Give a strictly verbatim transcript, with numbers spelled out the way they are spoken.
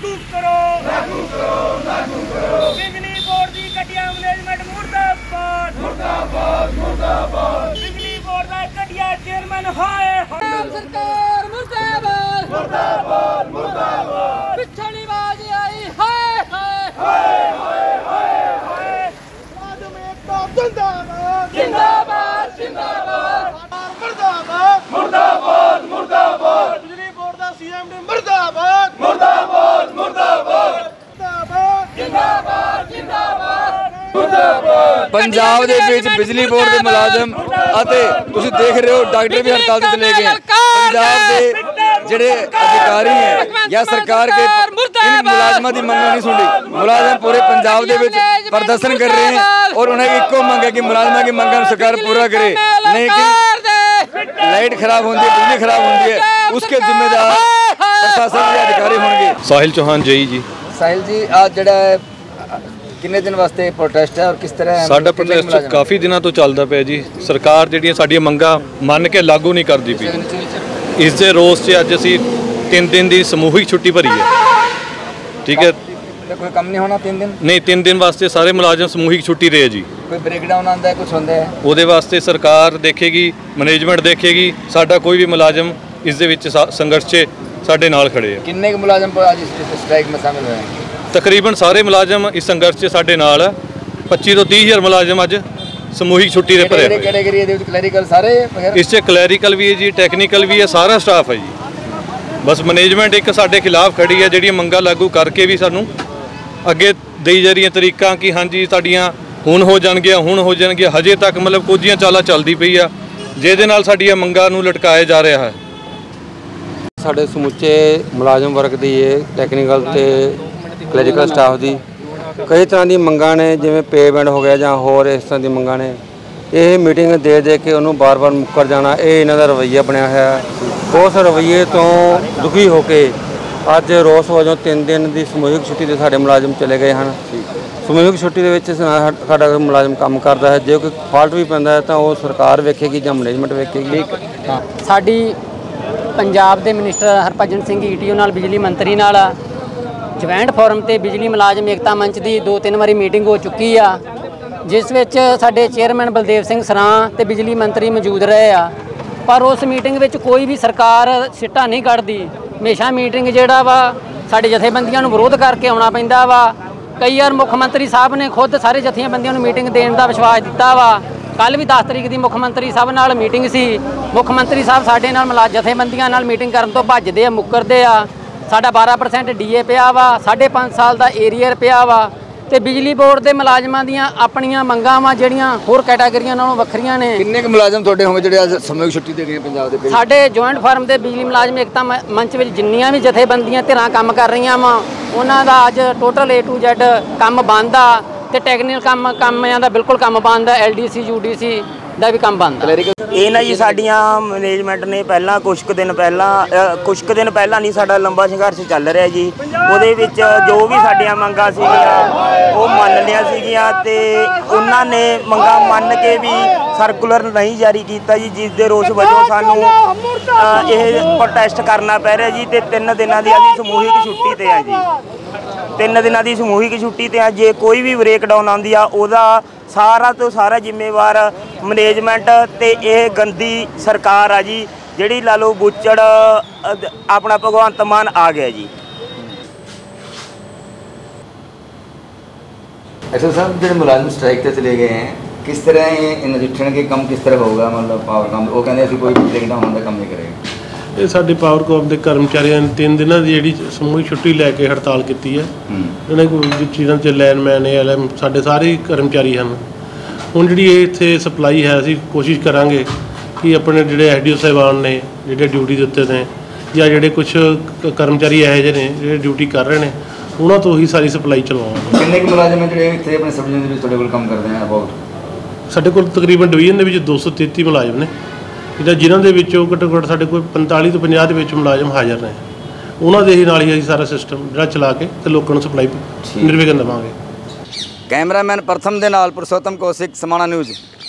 लागू करो लागू करो लागू करो बिजली बोर्ड की घटिया मैनेजमेंट मुर्दाबाद मुर्दाबाद मुर्दाबाद बिजली बोर्ड का घटिया चेयरमैन हाय सरकार मुर्दाबाद मुर्दाबाद मुर्दाबाद पिछड़ी बाज आई हाय हाय हाय हाय हाय मुलाजिम एकता जिंदाबाद जिंदाबाद जिंदाबाद मुर्दाबाद मुर्दाबाद मुर्दाबाद बिजली बोर्ड का सीएमडी मुर्दाबाद मुर्दाबाद मुर्दाबाद जिंदाबाद जिंदाबाद पंजाब दे विच बिजली बोर्ड के मुलाजम अते तुसीं देख रहे हो डॉक्टर भी हड़ताल ते चले गए। पंजाब दे जिहड़े अधिकारी हैं या सरकार के इन मुलाजमां दी मंग नहीं सुनी। मुलाजम पूरे पंजाब दे विच प्रदर्शन कर रहे हैं और उन्हें इक्को मंग है कि मुलाजमां की मंगां सरकार पूरा करे, नहीं कि लाइट खराब होती है, बिजली खराब होती है, उसके जिम्मेदार प्रशासन के अधिकारी होंगे। साहिल चौहान जी जी साहिल जी आज जड़ा किन्ने दिन वास्ते प्रोटेस्ट है और किस तरह साडा प्रोटेस्ट काफ़ी दिनों तो चलता पिया जी। सरकार जिहड़ियां साडीआं मंगां मन के लागू नहीं करती पई। इस दे रोस से अज असीं तीन दिन की समूहिक छुट्टी भरी है। ठीक है, कोई कम नहीं होना तीन दिन नहीं तीन दिन वास्ते सारे मुलाजम समूहिक छुट्टी रहे जी। कोई ब्रेकडाउन आंदा है कुछ होंदा है ਉਹਦੇ ਵਾਸਤੇ सरकार देखेगी, मैनेजमेंट देखेगी, साडा कोई भी मुलाजम इस दे विच संघर्ष 'ਚ साडे नाल खड़े है। किन्ने के मुलाजम आज इस स्ट्राइक में शामिल हुए हैं? तकरीबन सारे मुलाजम इस संघर्ष 'ਚ साडे नाल है। पच्ची तो तीह हज़ार मुलाजम अज समूहिक छुट्टी दे भरे होए। कैटेगरी दे विच क्लैरिकल सारे इस 'ਚ क्लैरिकल भी है जी, टैक्नीकल भी है, सारा स्टाफ है जी। बस मैनेजमेंट एक साडे खिलाफ खड़ी है जिहड़ियां मंगां लागू करके भी सानू अगे देई जा रही तरीका कि हाँ जी साडियां हुण हो जाणगियां हुण हो जाणगियां हजे तक मतलब कुछ चालां चलदी पई आ जिहदे नाल साडियां मंगां नूं लटकाया जा रहा है। साडे समुचे मुलाजम वर्ग दी टैक्नीकल ते क्लैरिकल स्टाफ दी कई तरह की मंगां ने, जिवें पेमेंट हो गया जां होर इस तरह की मंगां ने। ये मीटिंग दे दे के उन्होंने बार बार मुकर जाना, ये इन्हां दा रवैया बनया है। उस रवैये तो दुखी होके अज रोस वजों तीन दिन की समूहिक छुट्टी ते साडे मुलाजम चले गए हैं। समूहिक छुट्टी दे विच साडा मुलाजम काम करता है, जो कोई फॉल्ट भी पैंदा है तो वो सरकार वेखेगी जां मैनेजमेंट वेखेगी। साडी पंजाब के मिनिस्टर हरभजन सिंह ईटीओ नाल बिजली मंत्री नाल जवैंट फोरम ते बिजली मुलाजम एकता मंच की दो तीन बारी मीटिंग हो चुकी आ, जिस विच साडे चेयरमैन बलदेव सिंह सरां ते बिजली मंत्री मौजूद रहे आ। पर उस मीटिंग विच कोई भी सरकार सिट्टा नहीं कढ़दी। हमेशा मीटिंग जिहड़ा वा साडे जथेबंदियां नूं विरोध करके आउणा पैंदा वा। कई बार मुख मंत्री साहब ने खुद सारे जथेबंदियां नूं मीटिंग देण दा विश्वास दिता वा। कल भी दस तरीक की मुख मंत्री साहब नाल मीटिंग सी। मुख मंत्री साहब साडे नाल मुला जथेबंदियां नाल मीटिंग करन तो भजदे आ, मुकरदे आ। साडा बारह परसेंट डी ए पिया वा, साढ़े पाँच साल का एरियर पिया वा। ते बिजली बोर्ड के मुलाजमां दियां अपनियां मंगां वा जिहड़ियां होर कैटागरियां नालों वखरियां ने। किन्ने के मुलाजम तुहाडे होंगे जिहड़े अज समूहिक छुट्टी दे गए पंजाब दे? साडे जॉइंट फॉर्म के बिजली मुलाजम एकता मंच विच जिन्नियां भी जथेबंदियां धिरां काम कर रही वा उन्हां दा अज टोटल ए टू जैड काम बंद आ ते टैक्नीकल काम कामिਆਂ ਦਾ बिल्कुल काम बंद है। L D C U D C ਦਾ भी काम बंद है। ਇਹ ਨਾ ਜੀ ਸਾਡੀਆਂ ਮੈਨੇਜਮੈਂਟ ਨੇ ਪਹਿਲਾਂ ਕੁਝ ਕੁ ਦਿਨ ਪਹਿਲਾਂ ਕੁਝ ਕੁ ਦਿਨ ਪਹਿਲਾਂ ਨਹੀਂ ਸਾਡਾ ਲੰਬਾ ਸੰਘਰਸ਼ ਚੱਲ ਰਿਹਾ ਜੀ। ਉਹਦੇ ਵਿੱਚ ਜੋ ਵੀ ਸਾਡੀਆਂ ਮੰਗਾਂ ਸੀਗੀਆਂ ਉਹ ਮੰਨ ਲਿਆ ਸੀਗੀਆਂ ਤੇ ਉਹਨਾਂ ਨੇ ਮੰਗਾਂ ਮੰਨ ਕੇ ਵੀ ਸਰਕੂਲਰ ਨਹੀਂ ਜਾਰੀ ਕੀਤਾ ਜੀ, ਜਿਸ ਦੇ ਰੋਸ ਵਜੋਂ ਸਾਨੂੰ ਇਹ ਪ੍ਰੋਟੈਸਟ ਕਰਨਾ ਪੈ ਰਿਹਾ ਜੀ। ਤੇ ਤਿੰਨ ਦਿਨਾਂ ਦੀ ਅਸੀਂ ਸਮੂਹਿਕ ਛੁੱਟੀ ਤੇ ਆ ਜੀ। ਤਿੰਨ ਦਿਨਾਂ ਦੀ ਸਮੂਹਿਕ ਛੁੱਟੀ ਤੇ ਆ। ਜੇ ਕੋਈ ਵੀ ਬ੍ਰੇਕਡਾਊਨ ਆਉਂਦੀ ਆ ਉਹਦਾ सारा तो सारा जिम्मेवार मैनेजमेंट ते यह गंदी सरकार आ जी, जिहड़ी ला लो बुच्चड़ अपना भगवंत मान आ गया जी। अच्छा साहब, जो मुलाजिम स्ट्राइक पर चले गए हैं, किस तरह नजिठण के काम किस तरह होगा? मतलब पावर काम वो कहते हैं कोई ब्रेकडाउन होने का काम नहीं करेगा। ये साडे पावरकॉम के कर्मचारियों ने तीन दिनों की जी समूहिक छुट्टी लैके हड़ताल की है। इन्हें चीज़ों से लैनमैन ए एल एम साढ़े सारे कर्मचारी हैं। हुण जी इत्थे सप्लाई है, असीं कोशिश करांगे कि अपने जोड़े एस डी ओ साहिबान ने जोड़े ड्यूटी के उत्ते ने या जोड़े कुछ कर्मचारी यहो जे ने जो ड्यूटी कर रहे हैं उन्होंने तो ही सारी सप्लाई चलवावांगे। किन्ने के मुलाजिम जो इत्थे अपने सब डिवीजन दे तुहाडे कोल काम करदे हैं? अबाउट साडे कोल तकरीबन डिवीजन दे विच दो सौ तेती मुलाजिम ने, जिन्हों के घट्टो घट्ट साढ़े को पैंताली तो पचास के मुलाजम हाज़र ने। उन्होंने ही नाल ही असीं सारा सिस्टम जिहड़ा चला के ते लोकां नूं सप्लाई निर्विघन देवांगे। कैमरामैन प्रथम दे नाल पुरुषोत्तम कौशिक, समाणा न्यूज़।